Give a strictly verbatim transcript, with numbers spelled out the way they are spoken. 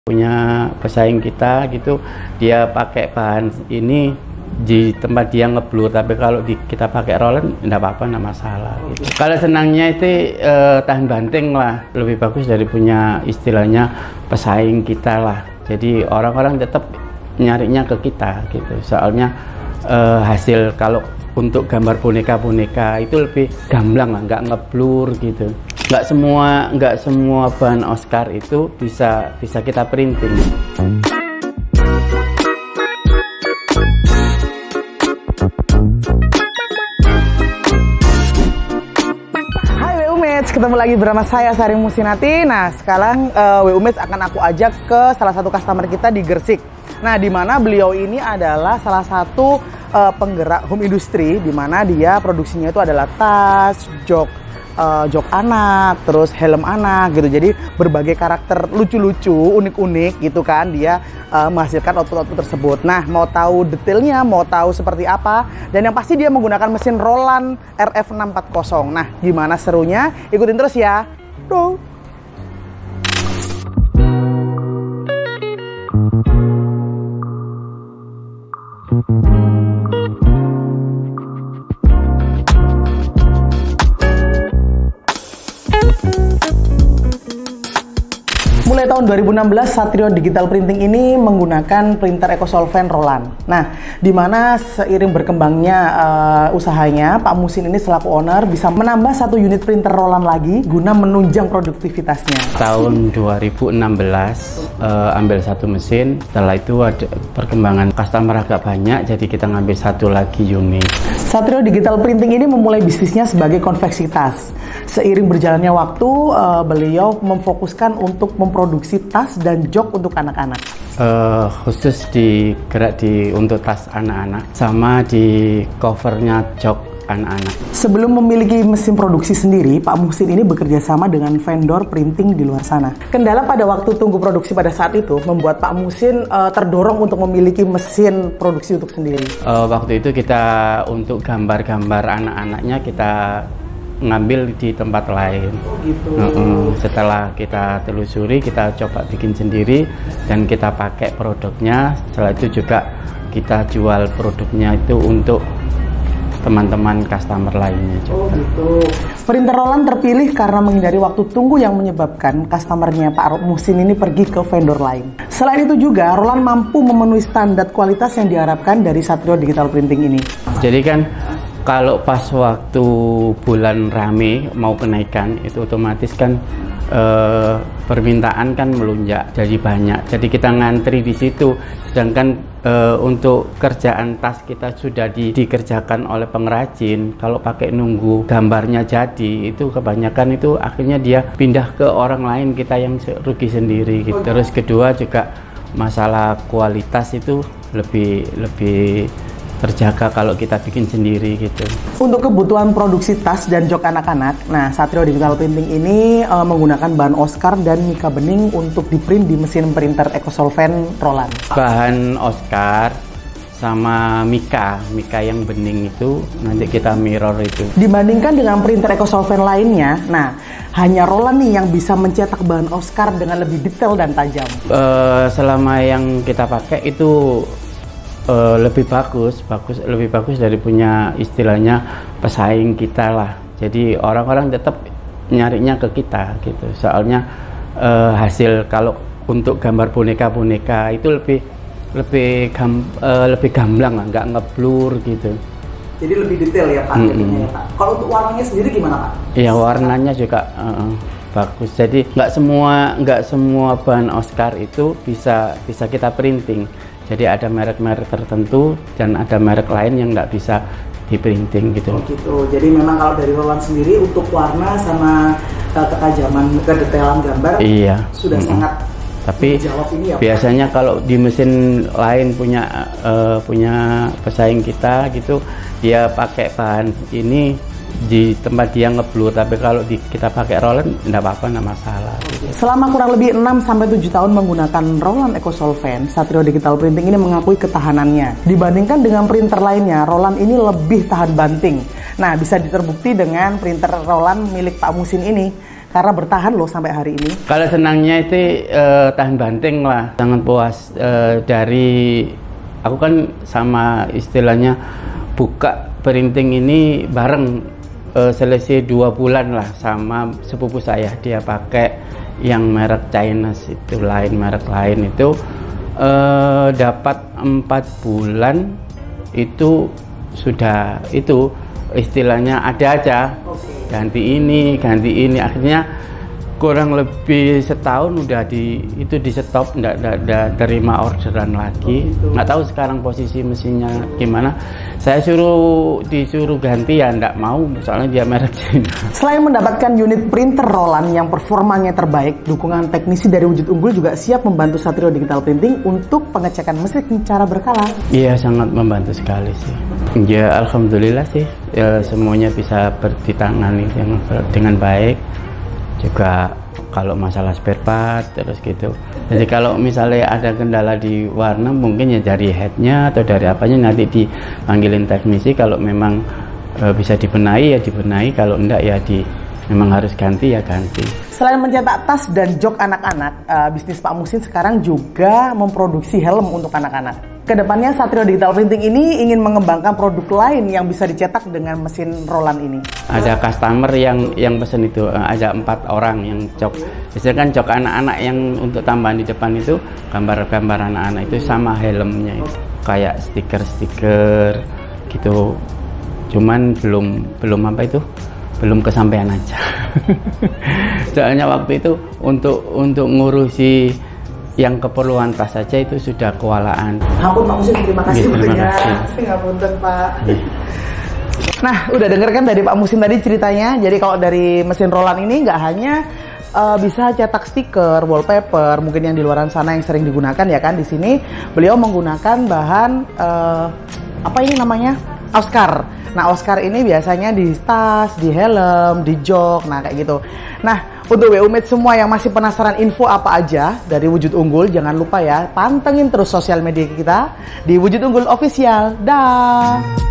Punya pesaing kita gitu, dia pakai bahan ini di tempat dia ngeblur, tapi kalau di, kita pakai roller enggak apa-apa, enggak masalah gitu. Kalau senangnya itu eh, tahan banting lah, lebih bagus dari punya istilahnya pesaing kita lah. Jadi orang-orang tetap nyarinya ke kita gitu, soalnya eh, hasil kalau untuk gambar boneka-boneka itu lebih gamblang lah, nggak ngeblur gitu. Nggak semua nggak semua bahan Oscar itu bisa bisa kita printing. Hai W U Mates, ketemu lagi bersama saya Sari Musinati. Nah sekarang uh, W U Mates akan aku ajak ke salah satu customer kita di Gresik. Nah di mana beliau ini adalah salah satu uh, penggerak home industry, di mana dia produksinya itu adalah tas, jok. Uh, jok anak, terus helm anak gitu. Jadi berbagai karakter lucu-lucu, unik-unik gitu kan dia uh, menghasilkan output-output tersebut. Nah, mau tahu detailnya, mau tahu seperti apa, dan yang pasti dia menggunakan mesin Roland R F enam empat nol. Nah, gimana serunya? Ikutin terus ya. Bro. Mulai tahun dua ribu enam belas, Satrio Digital Printing ini menggunakan printer EcoSolvent Roland. Nah, di mana seiring berkembangnya uh, usahanya, Pak Musin ini selaku owner bisa menambah satu unit printer Roland lagi guna menunjang produktivitasnya. Tahun dua ribu enam belas uh, ambil satu mesin, setelah itu ada perkembangan customer agak banyak, jadi kita ngambil satu lagi unit. Satrio Digital Printing ini memulai bisnisnya sebagai konveksi tas. Seiring berjalannya waktu, uh, beliau memfokuskan untuk memproduksi tas dan jok untuk anak-anak. Uh, khusus di gerak di untuk tas anak-anak, sama di covernya jok anak-anak. Sebelum memiliki mesin produksi sendiri, Pak Musin ini bekerja sama dengan vendor printing di luar sana. Kendala pada waktu tunggu produksi pada saat itu membuat Pak Musin uh, terdorong untuk memiliki mesin produksi untuk sendiri. Uh, waktu itu kita untuk gambar-gambar anak-anaknya kita ngambil di tempat lain. Oh gitu. Uh-uh. Setelah kita telusuri, kita coba bikin sendiri dan kita pakai produknya. Setelah itu juga kita jual produknya itu untuk teman-teman customer lainnya juga. Oh gitu. Printer Roland terpilih karena menghindari waktu tunggu yang menyebabkan customernya Pak Musin ini pergi ke vendor lain. Selain itu juga, Roland mampu memenuhi standar kualitas yang diharapkan dari Satrio Digital Printing ini. Jadi kan kalau pas waktu bulan rame mau kenaikan itu otomatis kan eh, permintaan kan melonjak jadi banyak, jadi kita ngantri di situ. Sedangkan eh, untuk kerjaan tas kita sudah di, dikerjakan oleh pengrajin, kalau pakai nunggu gambarnya jadi itu kebanyakan itu akhirnya dia pindah ke orang lain, kita yang rugi sendiri gitu. Terus kedua juga masalah kualitas itu lebih lebih terjaga kalau kita bikin sendiri gitu. Untuk kebutuhan produksi tas dan jok anak-anak, nah Satrio Digital Printing ini uh, menggunakan bahan Oscar dan Mika bening untuk diprint di mesin printer EcoSolvent Roland. Bahan Oscar sama Mika, Mika yang bening itu nanti kita mirror itu. Dibandingkan dengan printer EcoSolvent lainnya, nah hanya Roland nih yang bisa mencetak bahan Oscar dengan lebih detail dan tajam. Uh, selama yang kita pakai itu Uh, lebih bagus, bagus lebih bagus dari punya istilahnya pesaing kita lah. Jadi orang-orang tetap nyarinya ke kita gitu. Soalnya uh, hasil kalau untuk gambar boneka-boneka itu lebih lebih gam, uh, lebih gamblang lah, nggak ngeblur gitu. Jadi lebih detail ya Pak. Mm-hmm. Ya, Pak. Kalau untuk warnanya sendiri gimana Pak? Iya, warnanya juga uh, bagus. Jadi nggak semua nggak semua bahan Oscar itu bisa bisa kita printing. Jadi ada merek-merek tertentu dan ada merek lain yang nggak bisa di printing gitu. Oh gitu. Jadi memang kalau dari Roland sendiri untuk warna sama uh, ketajaman, kedetailan gambar, iya, sudah mm-hmm. sangat. Tapi ini ya, biasanya Pak? Kalau di mesin lain punya uh, punya pesaing kita gitu, dia pakai bahan ini di tempat dia ngeblur, tapi kalau di, kita pakai Roland enggak apa-apa, enggak masalah gitu. Selama kurang lebih enam sampai tujuh tahun menggunakan Roland EcoSolvent, Satrio Digital Printing ini mengakui ketahanannya. Dibandingkan dengan printer lainnya, Roland ini lebih tahan banting. Nah, bisa diterbukti dengan printer Roland milik Pak Musin ini. Karena bertahan loh sampai hari ini. Kalau senangnya itu uh, tahan banting lah, sangat puas. Uh, dari aku kan sama istilahnya buka printing ini bareng, uh, selesai dua bulan lah sama sepupu saya. Dia pakai yang merek China itu lain, merek lain itu uh, dapat empat bulan itu sudah itu istilahnya ada aja. Ganti ini, ganti ini, akhirnya kurang lebih setahun udah di itu di stop, nggak ada terima orderan lagi. Nggak tahu sekarang posisi mesinnya gimana. Saya suruh disuruh ganti ya nggak mau, soalnya dia merek Cina. Selain mendapatkan unit printer Roland yang performanya terbaik, dukungan teknisi dari Wujud Unggul juga siap membantu Satrio Digital Printing untuk pengecekan mesin secara berkala. Iya, sangat membantu sekali sih. Ya alhamdulillah sih, ya, semuanya bisa ditangani dengan baik. Juga kalau masalah spare part terus gitu. Jadi kalau misalnya ada kendala di warna, mungkin ya dari headnya atau dari apanya nanti dipanggilin teknisi. Kalau memang e, bisa dibenahi ya dibenahi, kalau enggak ya di memang harus ganti ya ganti. Selain mencetak tas dan jok anak-anak, uh, bisnis Pak Muhsin sekarang juga memproduksi helm untuk anak-anak. Kedepannya Satrio Digital Printing ini ingin mengembangkan produk lain yang bisa dicetak dengan mesin Roland ini. Ada customer yang yang pesen itu, ada empat orang yang jok. Biasanya kan jok anak-anak yang untuk tambahan di depan itu gambar-gambar anak-anak itu sama helmnya itu, kayak stiker-stiker gitu. Cuman belum belum apa itu belum kesampaian aja. Soalnya waktu itu untuk untuk ngurusi yang keperluan tas saja itu sudah kewalahan. Ampun Pak Muhsin, terima kasih. Ya, terima kasih. Ngapunten Pak. Ya. Nah, udah denger kan dari Pak Muhsin tadi ceritanya. Jadi kalau dari mesin Roland ini nggak hanya uh, bisa cetak stiker, wallpaper, mungkin yang di luaran sana yang sering digunakan ya kan. Di sini beliau menggunakan bahan uh, apa ini namanya? Oscar. Nah, Oscar ini biasanya di tas, di helm, di jok, nah kayak gitu. Nah, untuk W U Mate semua yang masih penasaran info apa aja dari Wujud Unggul, jangan lupa ya, pantengin terus sosial media kita di Wujud Unggul Official. Dah.